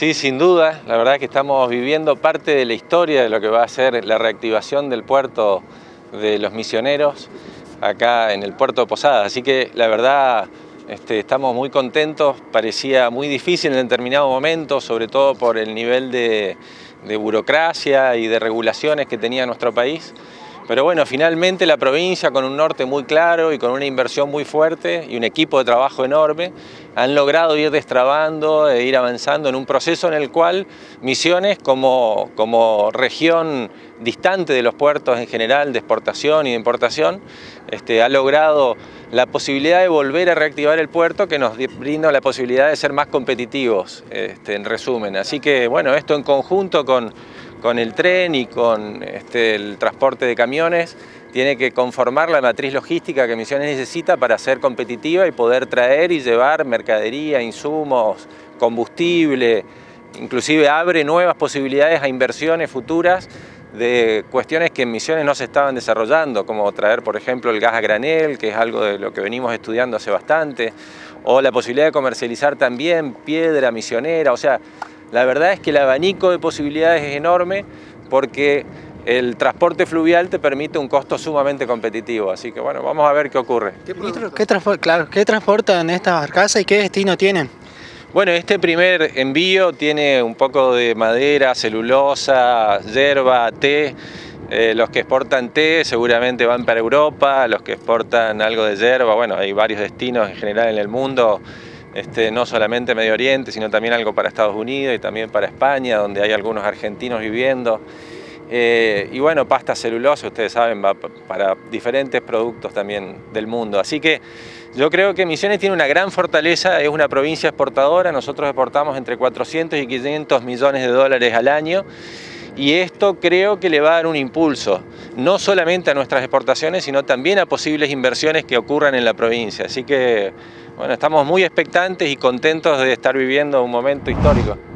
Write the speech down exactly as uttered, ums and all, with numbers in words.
Sí, sin duda. La verdad que estamos viviendo parte de la historia de lo que va a ser la reactivación del puerto de los Misioneros acá en el puerto de Posadas. Así que la verdad este, estamos muy contentos. Parecía muy difícil en determinado momento, sobre todo por el nivel de, de burocracia y de regulaciones que tenía nuestro país. Pero bueno, finalmente la provincia, con un norte muy claro y con una inversión muy fuerte y un equipo de trabajo enorme, han logrado ir destrabando e ir avanzando en un proceso en el cual Misiones, como, como región distante de los puertos en general, de exportación y de importación, este, ha logrado la posibilidad de volver a reactivar el puerto, que nos brinda la posibilidad de ser más competitivos, este, en resumen. Así que bueno, esto en conjunto con con el tren y con este, el transporte de camiones, tiene que conformar la matriz logística que Misiones necesita para ser competitiva y poder traer y llevar mercadería, insumos, combustible, inclusive abre nuevas posibilidades a inversiones futuras de cuestiones que en Misiones no se estaban desarrollando, como traer, por ejemplo, el gas a granel, que es algo de lo que venimos estudiando hace bastante, o la posibilidad de comercializar también piedra misionera. O sea, la verdad es que el abanico de posibilidades es enorme porque el transporte fluvial te permite un costo sumamente competitivo. Así que bueno, vamos a ver qué ocurre. ¿Qué, qué, transport, claro, ¿qué transportan estas barcazas y qué destino tienen? Bueno, este primer envío tiene un poco de madera, celulosa, yerba, té. Eh, los que exportan té seguramente van para Europa, los que exportan algo de yerba, bueno, hay varios destinos en general en el mundo. Este, no solamente Medio Oriente, sino también algo para Estados Unidos y también para España, donde hay algunos argentinos viviendo. Eh, y bueno, pasta celulosa, ustedes saben, va para diferentes productos también del mundo. Así que yo creo que Misiones tiene una gran fortaleza, es una provincia exportadora. Nosotros exportamos entre cuatrocientos y quinientos millones de dólares al año. Y esto creo que le va a dar un impulso, no solamente a nuestras exportaciones, sino también a posibles inversiones que ocurran en la provincia. Así que, bueno, estamos muy expectantes y contentos de estar viviendo un momento histórico.